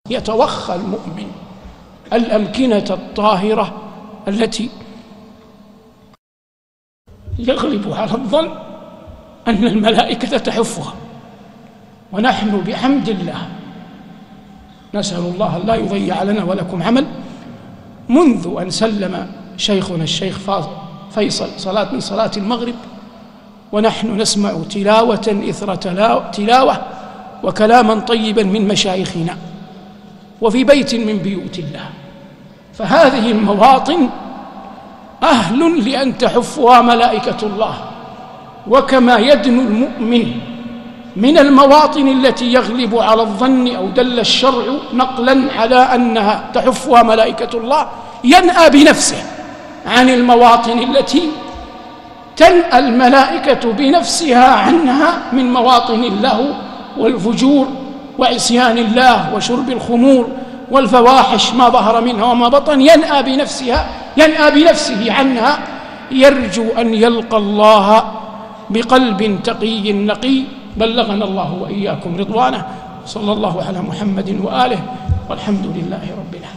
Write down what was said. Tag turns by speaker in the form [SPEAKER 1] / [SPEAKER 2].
[SPEAKER 1] يتوخى المؤمن الأمكنة الطاهرة التي يغلب على الظن أن الملائكة تحفها، ونحن بحمد الله نسأل الله لا يضيع لنا ولكم عمل. منذ أن سلم شيخنا الشيخ فيصل صلاة من صلاة المغرب ونحن نسمع تلاوة إثر تلاوة وكلاما طيبا من مشايخنا وفي بيت من بيوت الله، فهذه المواطن أهل لأن تحفها ملائكة الله. وكما يدنو المؤمن من المواطن التي يغلب على الظن أو دل الشرع نقلا على أنها تحفها ملائكة الله، ينأى بنفسه عن المواطن التي تنأى الملائكة بنفسها عنها من مواطن اللهو والفجور وعصيان الله وشرب الخمور والفواحش ما ظهر منها وما بطن، ينأى بنفسه عنها، يرجو أن يلقى الله بقلب تقي نقي. بلغنا الله وإياكم رضوانه. صلى الله على محمد وآله، والحمد لله رب العالمين.